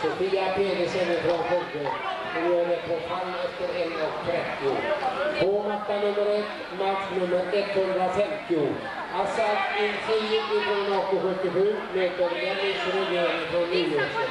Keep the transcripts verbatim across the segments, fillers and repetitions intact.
Sofia Pedersen från Fogge. Nu är det på fall efter en trettio. På matta nummer ett, match nummer etthundrafemtio. Assad Insi från A K sjuttiosju möter Dennis Rydén från Nynäshamn.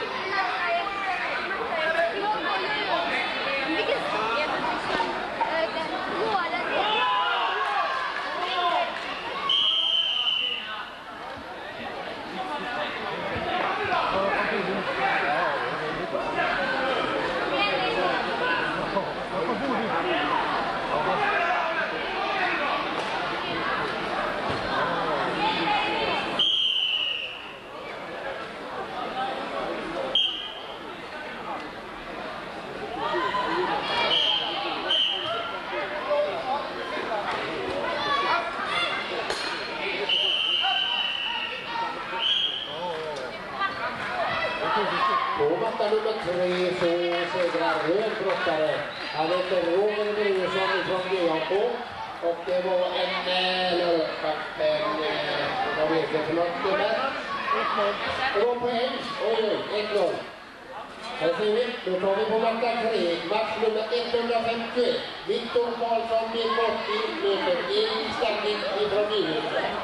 På matta nummer tre så segrar röd brottare. Han heter Roger Nilsson från G A K. Och det var en, eller en, vad vet jag för något nummer? Det var poäng. Oj, oj, ett noll. Här ser vi, då tar vi på matta tre. Match nummer etthundrafemtioett. Viktor Karlsson med Botti möter Elin Stannik från Nynäshamn.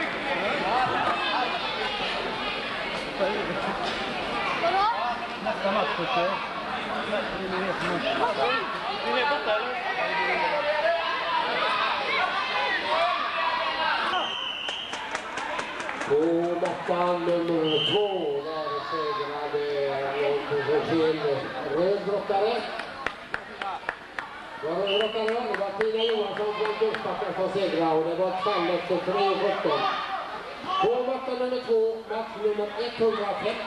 Nästa match på sig. Vill ni borta eller? På mattan nummer två där segrade fel rödbrottare. Det var rödbrottare, det var Tina Johansson från Gustavsson som segrade och det var ett fall efter tre sjutton. På mattan nummer två, match nummer etthundrafemtio.